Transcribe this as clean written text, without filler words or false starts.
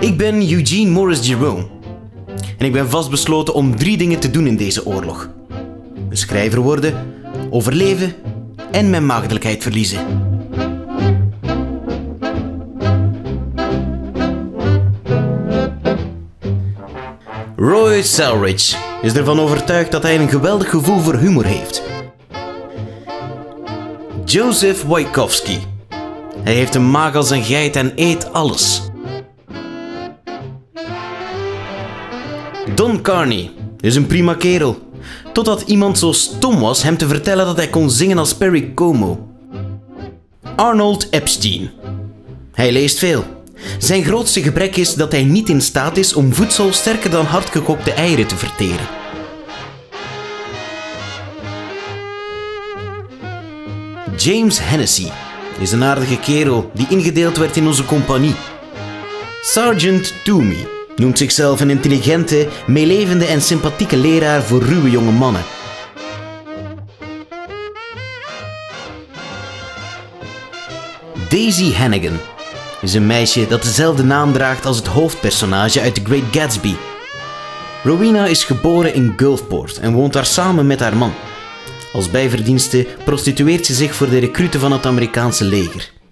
Ik ben Eugene Morris Jerome. En ik ben vastbesloten om 3 dingen te doen in deze oorlog. Een schrijver worden, overleven en mijn maagdelijkheid verliezen. Roy Selridge is ervan overtuigd dat hij een geweldig gevoel voor humor heeft. Joseph Wojtkowski. Hij heeft een maag als een geit en eet alles. Don Carney is een prima kerel, totdat iemand zo stom was hem te vertellen dat hij kon zingen als Perry Como. Arnold Epstein. Hij leest veel. Zijn grootste gebrek is dat hij niet in staat is om voedsel sterker dan hardgekokte eieren te verteren. James Hennessy is een aardige kerel die ingedeeld werd in onze compagnie. Sergeant Toomey noemt zichzelf een intelligente, meelevende en sympathieke leraar voor ruwe jonge mannen. Daisy Hannigan is een meisje dat dezelfde naam draagt als het hoofdpersonage uit The Great Gatsby. Rowena is geboren in Gulfport en woont daar samen met haar man. Als bijverdienste prostitueert ze zich voor de recruten van het Amerikaanse leger.